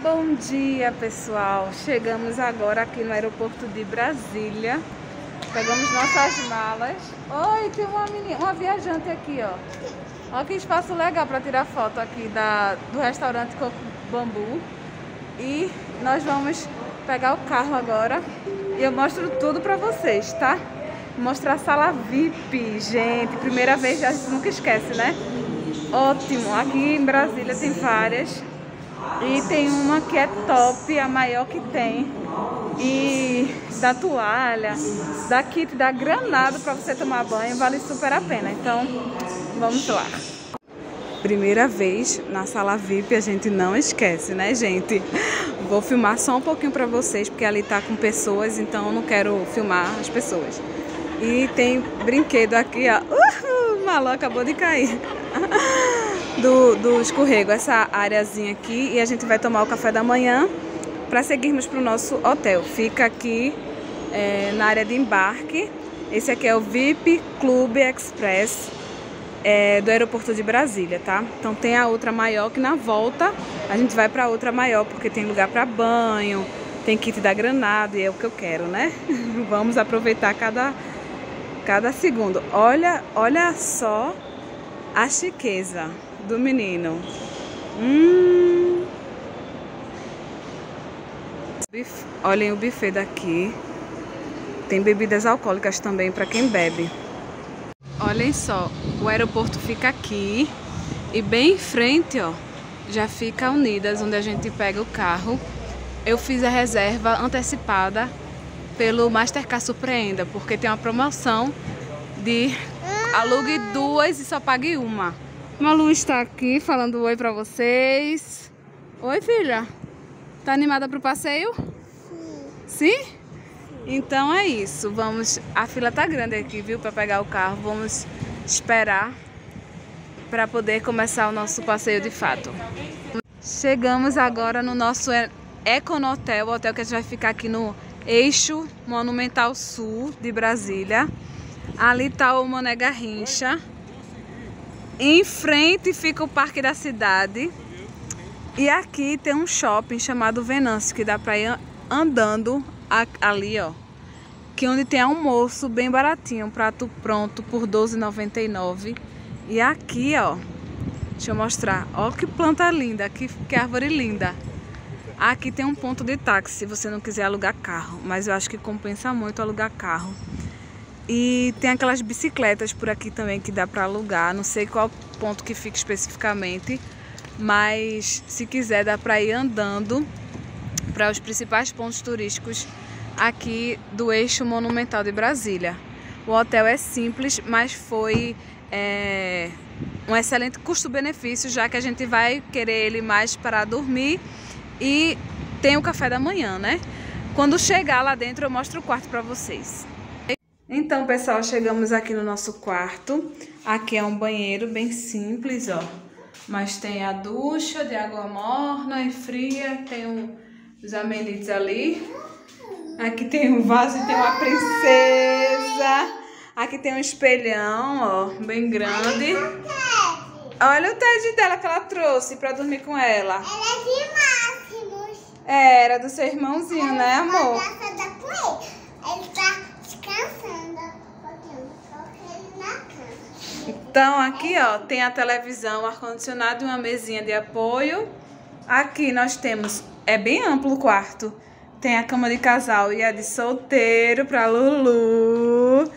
Bom dia, pessoal. Chegamos agora aqui no aeroporto de Brasília. Pegamos nossas malas. Oi, tem uma viajante aqui, ó. Olha que espaço legal para tirar foto aqui do restaurante Coco Bambu. E nós vamos pegar o carro agora e eu mostro tudo para vocês, tá? Vou mostrar a sala VIP, gente. Primeira vez, a gente nunca esquece, né? Ótimo. Aqui em Brasília tem várias. E tem uma que é top, a maior que tem. E da toalha, da kit, da granada para você tomar banho, vale super a pena. Então, vamos lá. Primeira vez na sala VIP, a gente não esquece, né, gente? Vou filmar só um pouquinho para vocês, porque ali tá com pessoas, então eu não quero filmar as pessoas. E tem brinquedo aqui, ó. O Malu acabou de cair. Do escorrego, essa areazinha aqui, e a gente vai tomar o café da manhã para seguirmos para o nosso hotel. Fica aqui na área de embarque. Esse aqui é o VIP Club Express do aeroporto de Brasília, tá? Então tem a outra maior que na volta a gente vai para outra maior, porque tem lugar para banho, tem kit da granada e é o que eu quero, né? Vamos aproveitar cada segundo. Olha só a chiqueza do menino. Olhem o buffet daqui. Tem bebidas alcoólicas também para quem bebe. Olhem só, o aeroporto fica aqui e bem em frente, ó, já fica Unidas, onde a gente pega o carro. Eu fiz a reserva antecipada pelo Mastercard Surpreenda, porque tem uma promoção de alugue duas e só pague uma. Malu está aqui falando oi pra vocês. Oi, filha. Tá animada pro passeio? Sim. Sim? Então é isso. A fila tá grande aqui, viu, para pegar o carro. Vamos esperar para poder começar o nosso passeio de fato. Chegamos agora no nosso Econotel, o hotel que a gente vai ficar aqui no Eixo Monumental Sul de Brasília. Ali tá o Mané Garrincha. Em frente fica o Parque da Cidade. E aqui tem um shopping chamado Venâncio, que dá para ir andando ali, ó. Que onde tem almoço bem baratinho, um prato pronto por R$12,99. E aqui, ó, deixa eu mostrar. Ó que planta linda, que árvore linda. Aqui tem um ponto de táxi, se você não quiser alugar carro. Mas eu acho que compensa muito alugar carro. E tem aquelas bicicletas por aqui também que dá para alugar. Não sei qual ponto que fica especificamente, mas se quiser dá para ir andando para os principais pontos turísticos aqui do Eixo Monumental de Brasília. O hotel é simples, mas foi um excelente custo-benefício, já que a gente vai querer ele mais para dormir e tem o café da manhã, né? Quando chegar lá dentro eu mostro o quarto para vocês. Então, pessoal, chegamos aqui no nosso quarto. Aqui é um banheiro bem simples, ó. Mas tem a ducha de água morna e fria. Tem os amenities ali. Aqui tem um vaso e tem uma princesa. Aqui tem um espelhão, ó, bem grande. Olha o TED dela que ela trouxe pra dormir com ela. Ela é de Máximos. Era do seu irmãozinho, né, amor? Ele tá descansando. Então aqui, ó, tem a televisão, ar-condicionado e uma mesinha de apoio. Aqui nós temos, é bem amplo o quarto. Tem a cama de casal e a de solteiro pra Lulu.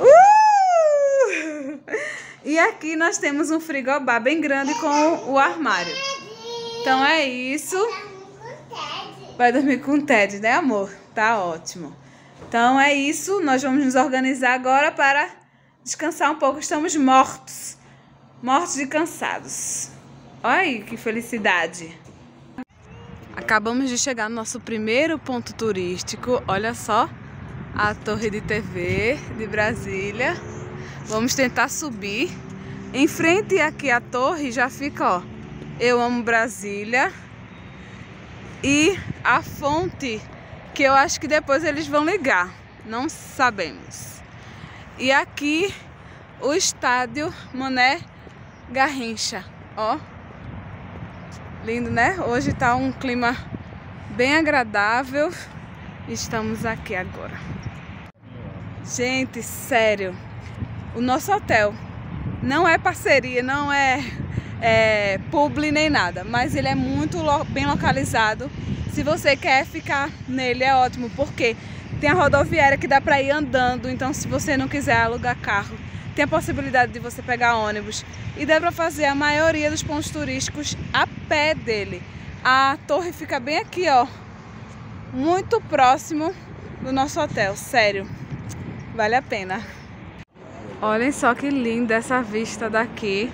E aqui nós temos um frigobar bem grande com o armário. Então é isso. Vai dormir com o Ted, né, amor? Tá ótimo. Então é isso, nós vamos nos organizar agora para descansar um pouco. Estamos mortos e cansados. Olha aí que felicidade. Acabamos de chegar no nosso primeiro ponto turístico. Olha só a torre de TV de Brasília. Vamos tentar subir. Em frente aqui à torre já fica, ó, Eu Amo Brasília. E a fonte, que eu acho que depois eles vão ligar. Não sabemos. E aqui o estádio Mané Garrincha, ó. Lindo, né? Hoje tá um clima bem agradável. Estamos aqui agora. Gente, sério, o nosso hotel não é parceria, não é publi nem nada, mas ele é muito bem localizado. Se você quer ficar nele é ótimo, porque tem a rodoviária que dá para ir andando, então se você não quiser alugar carro, tem a possibilidade de você pegar ônibus e dá para fazer a maioria dos pontos turísticos a pé dele. A torre fica bem aqui, ó, muito próximo do nosso hotel, sério, vale a pena. Olhem só que linda essa vista daqui,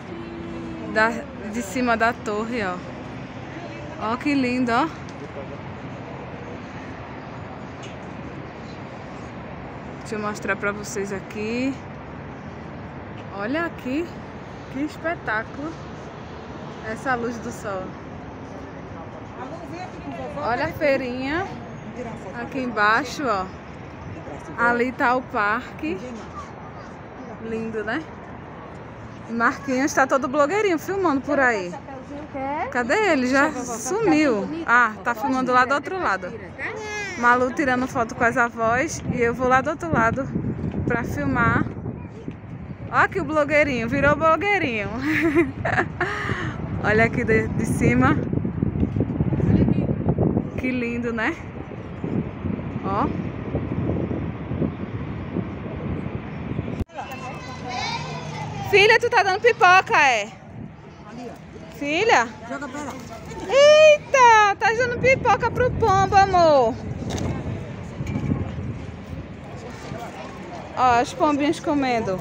de cima da torre, ó. Ó que lindo, ó. Deixa eu mostrar pra vocês aqui. Olha aqui, que espetáculo. Essa luz do sol. Olha a feirinha aqui embaixo, ó. Ali tá o parque. Lindo, né? Marquinhos tá todo blogueirinho filmando por aí. Cadê ele? Já sumiu. Ah, tá filmando lá do outro lado. Malu tirando foto com as avós e eu vou lá do outro lado pra filmar. Olha aqui o blogueirinho, virou blogueirinho. Olha aqui de cima. Que lindo, né? Ó. Filha, tu tá dando pipoca, é? Filha? Joga pra lá. Eita, tá dando pipoca pro pombo, amor. Ó, os pombinhos comendo.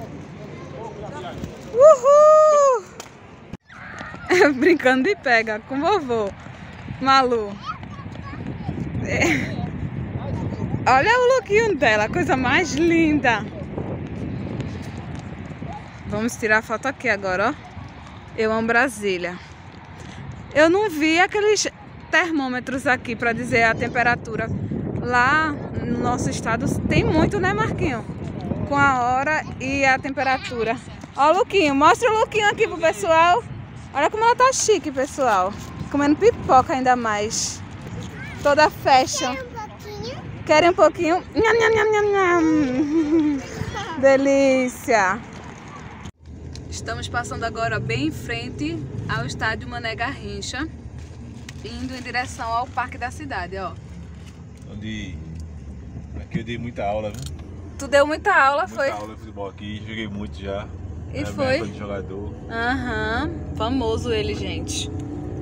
Uhul! Brincando de pega com vovô. Malu. Olha o lookinho dela, coisa mais linda. Vamos tirar foto aqui agora, ó. Eu amo Brasília. Eu não vi aqueles termômetros aqui para dizer a temperatura. Lá no nosso estado tem muito, né, Marquinho? Com a hora e a temperatura. Ó o Luquinho, mostra o Luquinho aqui pro pessoal. Olha como ela tá chique, pessoal. Comendo pipoca ainda mais. Toda fashion. Querem um pouquinho? Nham, nham, nham, nham, nham. Delícia! Estamos passando agora bem em frente ao estádio Mané Garrincha, indo em direção ao parque da cidade, ó. Aqui eu dei muita aula, viu? Tu deu muita aula, muita foi? Muita aula de futebol aqui, joguei muito já. E foi? De jogador. Aham, famoso ele, gente.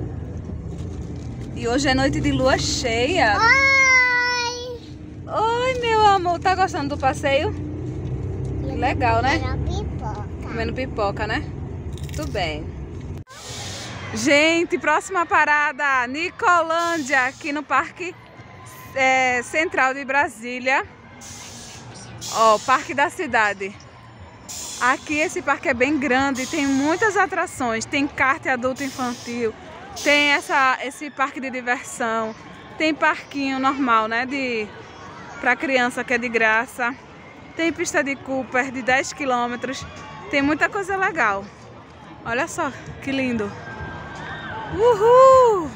E hoje é noite de lua cheia. Oi! Oi, meu amor, tá gostando do passeio? Legal, né? Comendo pipoca, né? Tudo bem. Gente, próxima parada, Nicolândia, aqui no Parque Central de Brasília. Ó, Parque da Cidade. Aqui esse parque é bem grande, tem muitas atrações. Tem kart adulto infantil, tem esse parque de diversão, tem parquinho normal, né? Pra criança que é de graça. Tem pista de Cooper de 10 km. Tem muita coisa legal. Olha só que lindo. Uhul!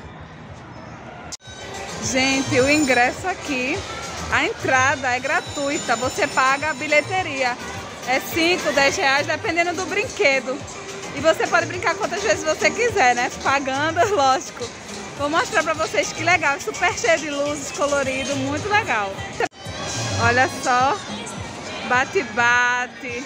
Gente, o ingresso aqui, a entrada é gratuita. Você paga a bilheteria. É 5, 10 reais, dependendo do brinquedo. E você pode brincar quantas vezes você quiser, né? Pagando, lógico. Vou mostrar pra vocês que legal. Super cheio de luzes, colorido, muito legal. Olha só. Bate-bate.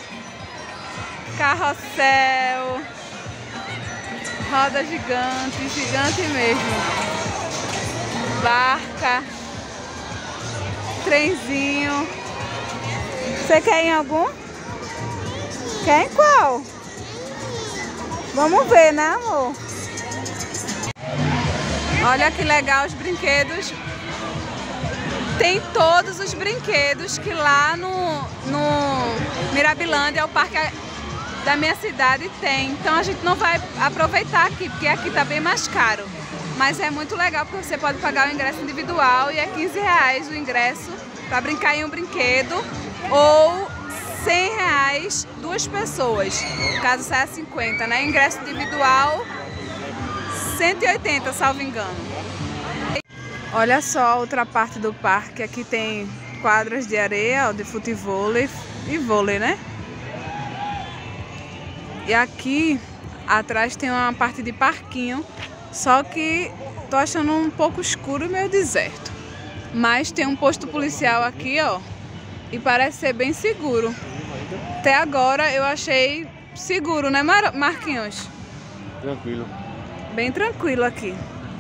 Carrossel, roda gigante, gigante mesmo, barca, trenzinho. Você quer ir em algum? Quer em qual? Vamos ver, né, amor? Olha que legal os brinquedos. Tem todos os brinquedos que lá no Mirabilândia, é o parque da minha cidade, tem. Então a gente não vai aproveitar aqui, porque aqui tá bem mais caro. Mas é muito legal, porque você pode pagar o ingresso individual e é 15 reais o ingresso para brincar em um brinquedo, ou 100 reais 2 pessoas, caso saia 50, né? Ingresso individual 180, salvo engano. Olha só a outra parte do parque. Aqui tem quadras de areia, de futevôlei e vôlei, né? E aqui atrás tem uma parte de parquinho, só que tô achando um pouco escuro e meio deserto. Mas tem um posto policial aqui, ó, e parece ser bem seguro. Até agora eu achei seguro, né, Marquinhos? Tranquilo. Bem tranquilo aqui.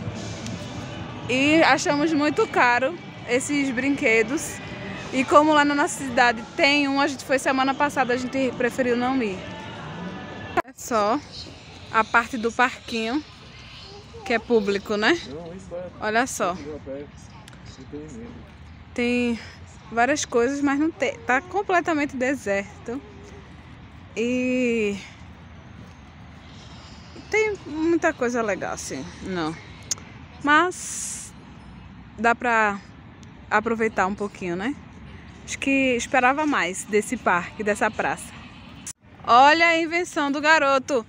E achamos muito caro esses brinquedos. E como lá na nossa cidade tem um, a gente foi semana passada, a gente preferiu não ir. É só a parte do parquinho, que é público, né? Olha só. Tem várias coisas, mas não tem, tá completamente deserto. E tem muita coisa legal, assim, não. Mas dá pra aproveitar um pouquinho, né? Acho que esperava mais desse parque, dessa praça. Olha a invenção do garoto.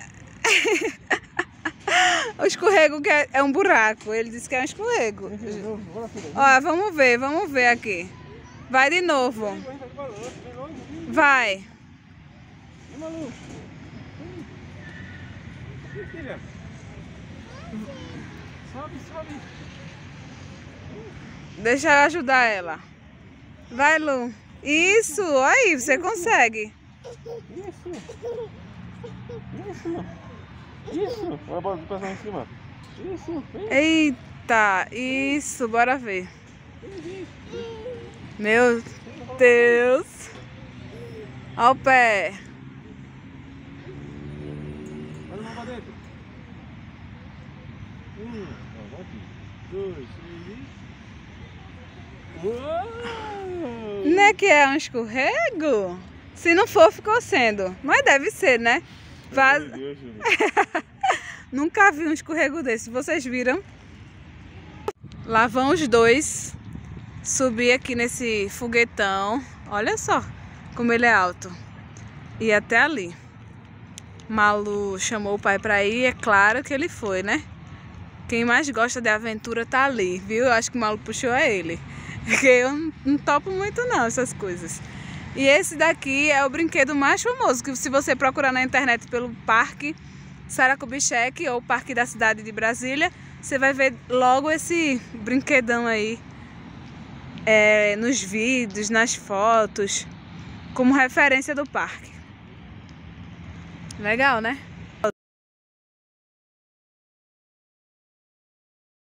O escorrego que é um buraco. Ele disse que é um escorrego. Ó, vamos ver aqui. Vai de novo. Vai. Deixa eu ajudar ela. Vai, Lu. Isso, aí, você consegue. Isso. Vai passar em cima. Isso. Eita, isso, bora ver. Meu Deus. Olha o pé. Olha lá pra dentro. 2, 3. Uou! Não é que é um escorrego? Se não for, ficou sendo. Mas deve ser, né? Meu Deus, Nunca vi um escorrego desse. Vocês viram? Lá vão os dois subir aqui nesse foguetão. Olha só como ele é alto. E até ali. Malu chamou o pai pra ir. É claro que ele foi, né? Quem mais gosta de aventura tá ali, viu? Eu acho que o Malu puxou é ele. Porque eu não topo muito não essas coisas. E esse daqui é o brinquedo mais famoso, que se você procurar na internet pelo Parque Sarah Kubitschek ou Parque da Cidade de Brasília, você vai ver logo esse brinquedão aí nos vídeos, nas fotos, como referência do parque. Legal, né?